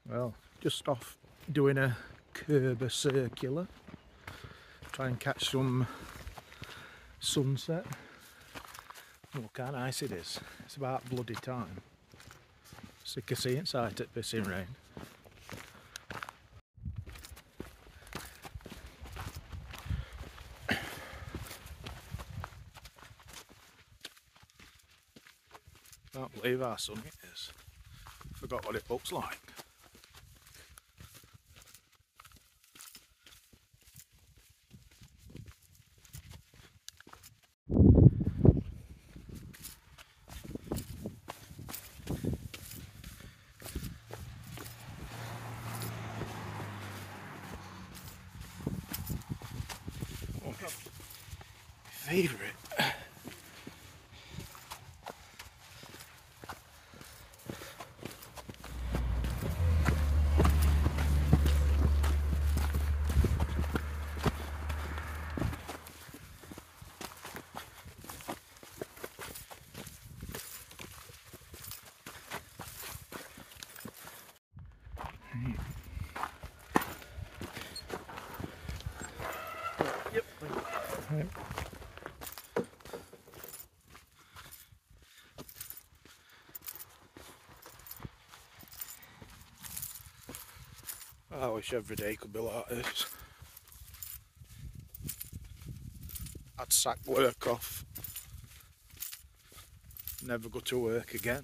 Well, just off doing a Curbar circular, try and catch some sunset. Look how nice it is. It's about bloody time. Sick of seeing sight at pissing rain. Can't believe how sunny it is. Forgot what it looks like. Oh, my favourite. Yep. Right. I wish every day could be like this. I'd sack work off, never go to work again.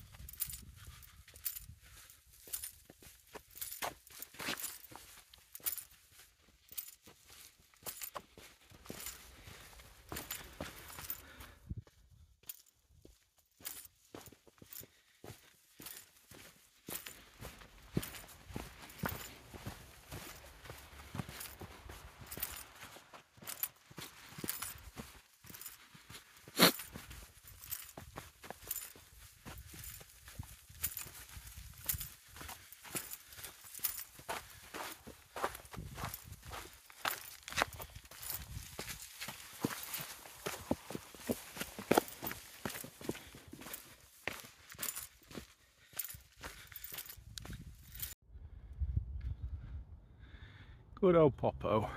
Good old Popo.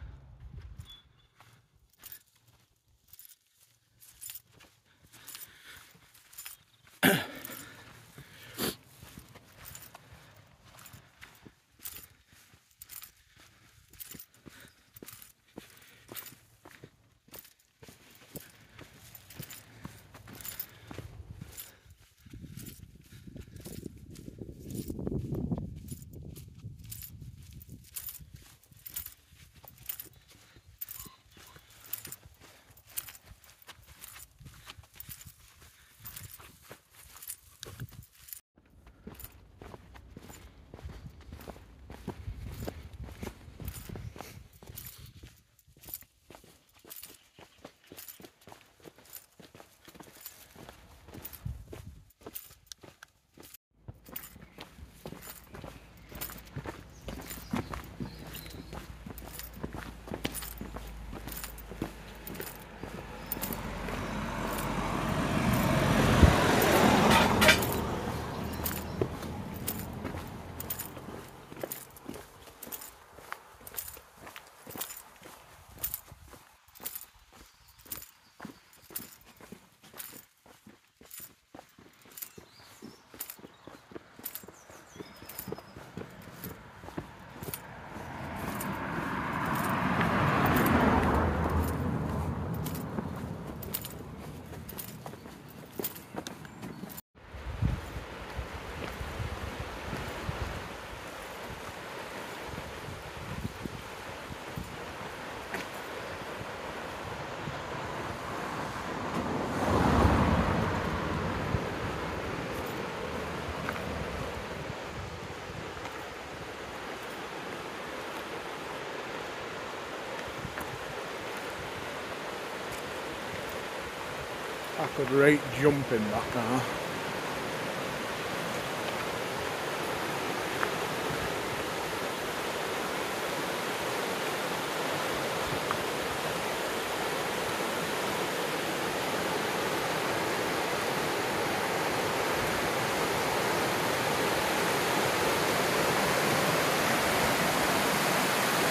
I could rate jumping that now.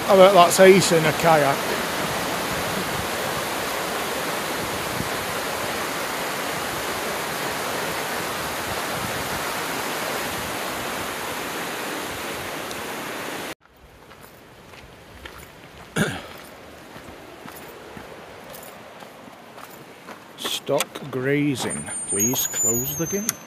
I bet that's ace in a kayak. Stop grazing. Please close the gate.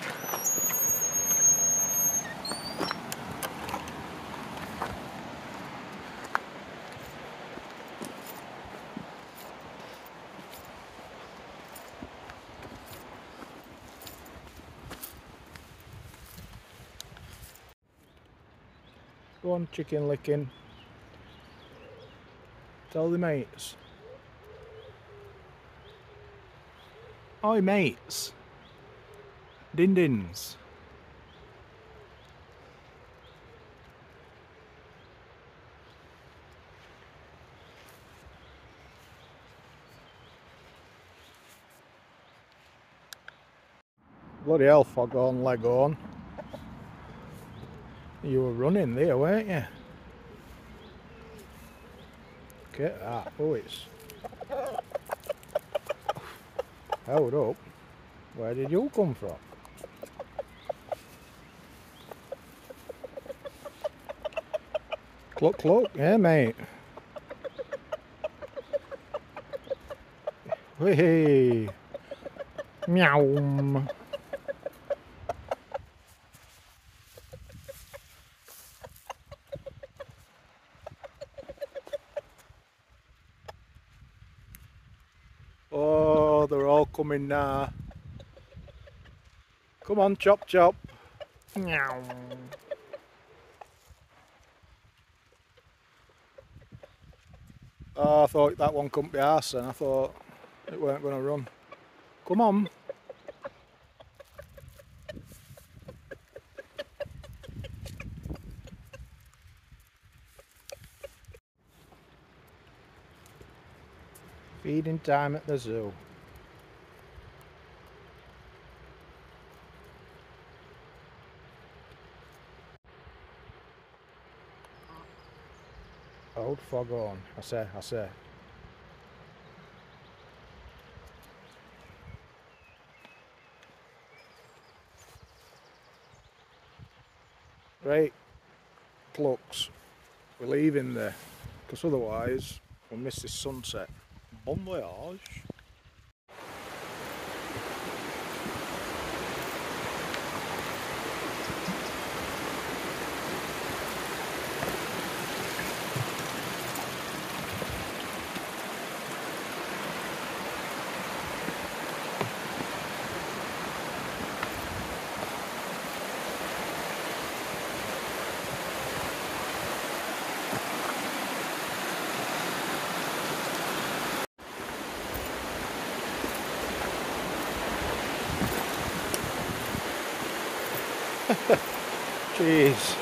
Go on, chicken licking. Tell the mates. Oi mates. Din dins. Bloody hell, fog on, leg on. You were running there, weren't you? Look at that. Oh, it's held up. Where did you come from? Cluck, cluck. Yeah, mate. Hey. Meow. Oh, they're all coming now. Come on, chop, chop. Meow. Oh, I thought that one couldn't be arsed then. I thought it weren't going to run. Come on. Feeding time at the zoo. Old fog on, I say. Right, clucks, we're leaving there, because otherwise we'll miss this sunset. Bon voyage. Jeez.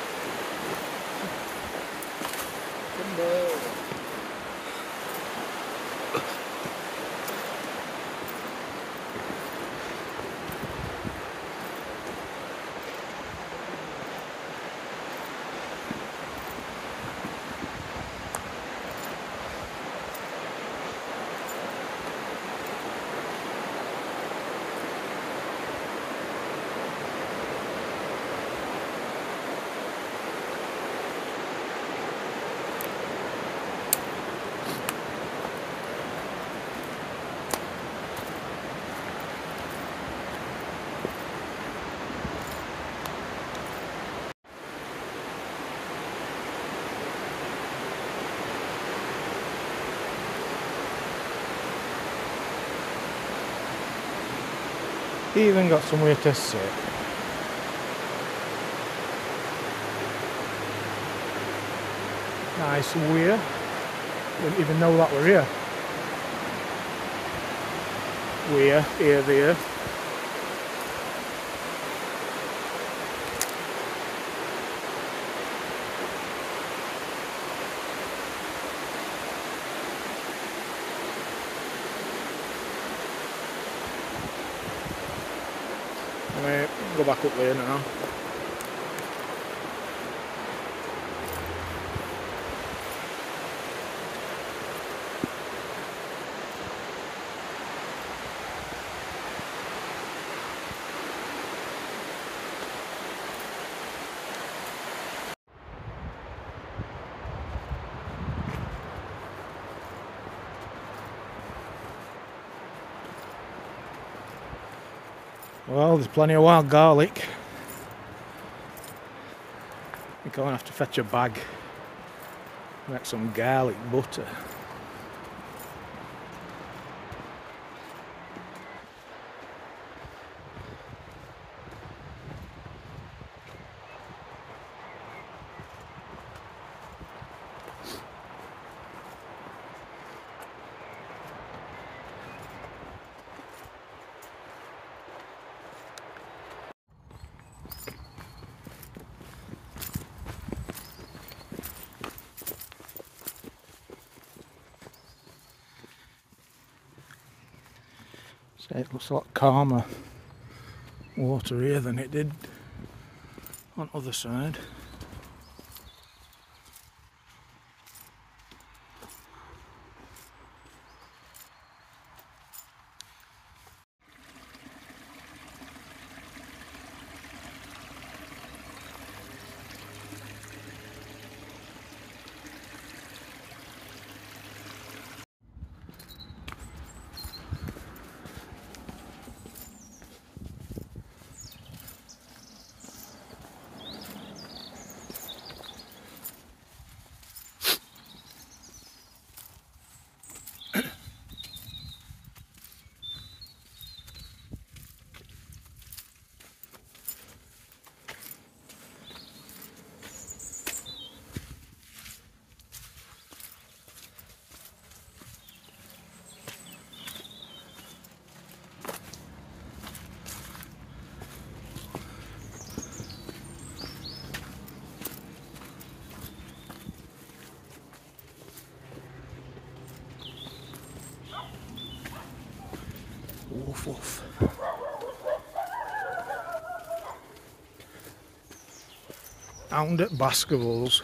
He even got somewhere to sit. Nice weir. Didn't even know that were here. Weir, here, there. Anyway, go back up there now. Well, there's plenty of wild garlic. I think I'll have to fetch a bag. Make some garlic butter. So it looks a lot calmer water here than it did on the other side. Woof woof. Hound at Baskervilles.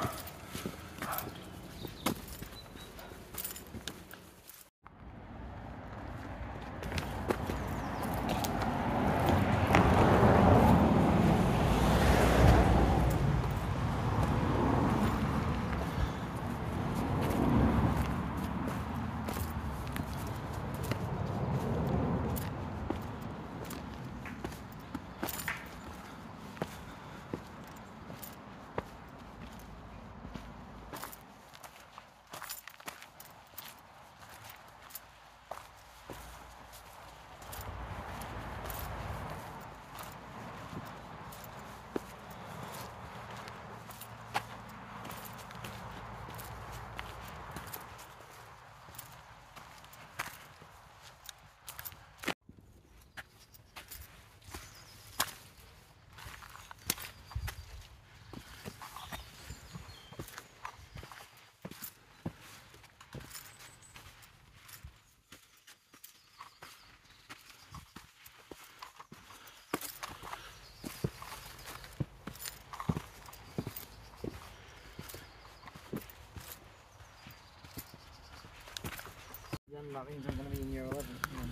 That means I'm going to be in year 11.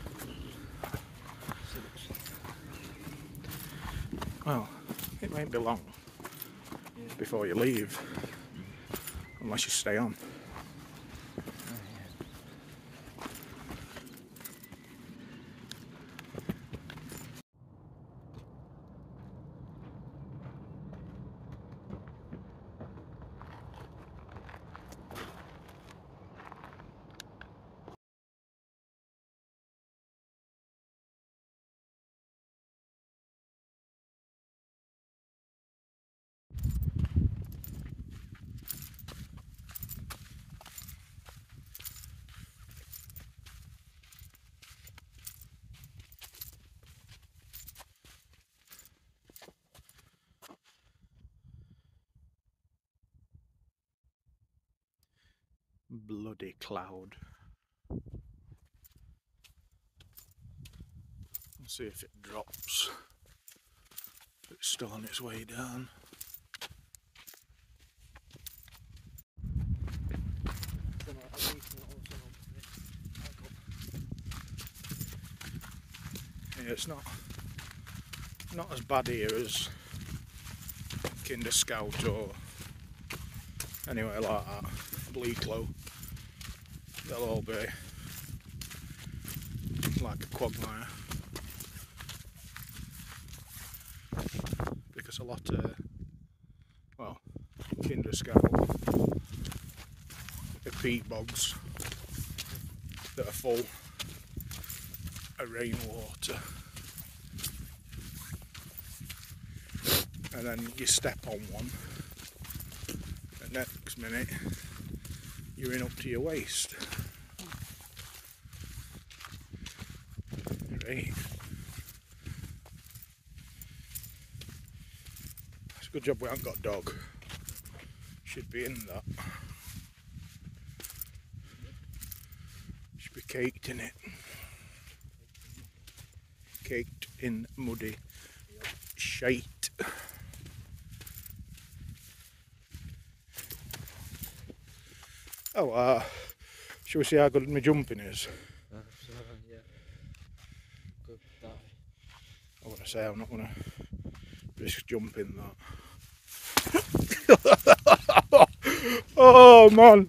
Well, it won't be long before you leave, unless you stay on. Bloody cloud. Let's see if it drops. If it's still on its way down. Yeah, it's not as bad here as Kinder Scout or anywhere like that. Bleaklow. They'll all be like a quagmire. gets a lot of, well, kinder scout, the peat bogs that are full of rainwater, and then you step on one, and next minute you're in up to your waist. Right. It's a good job we haven't got a dog. Should be in that. Should be caked in it. Caked in muddy shite. Oh, shall we see how good my jumping is? Yeah. Good die. I want to say I'm not going to risk jumping that. Oh man!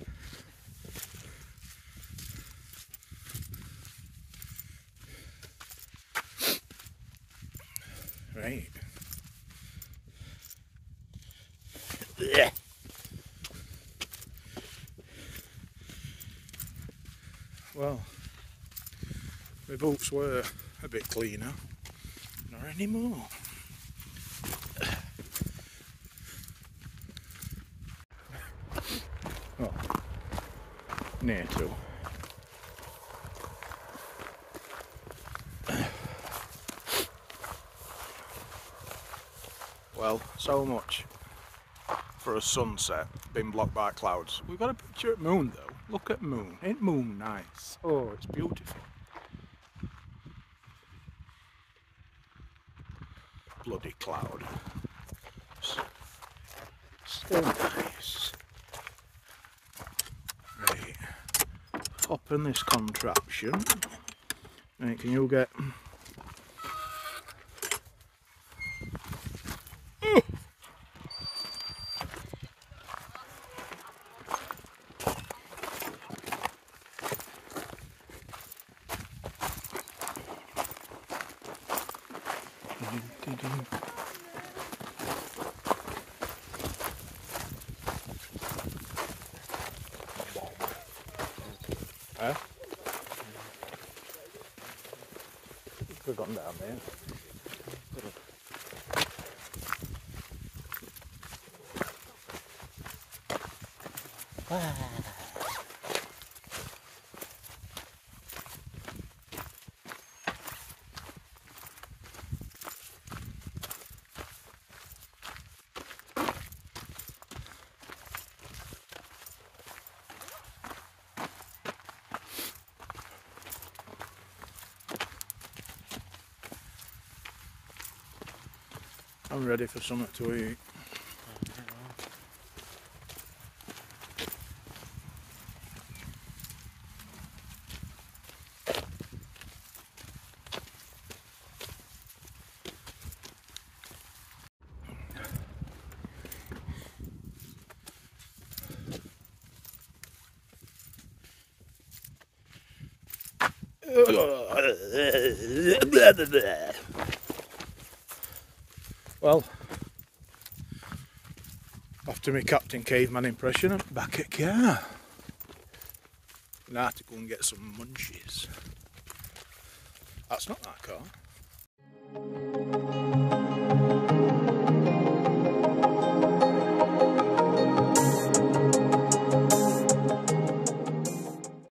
Right. Yeah. Well, my boots were a bit cleaner, not anymore. Oh, near to. Well, so much for a sunset being blocked by clouds. We've got a picture at moon though. Look at moon. Ain't moon nice? Oh, it's beautiful. Bloody cloud. So nice. Right. Hop in this contraption. Right, can you get... Huh? Could have gone down there. I'm ready for something to eat. Well, after my Captain Caveman impression, I'm back at car. Now I have to go and get some munchies. That's not that car.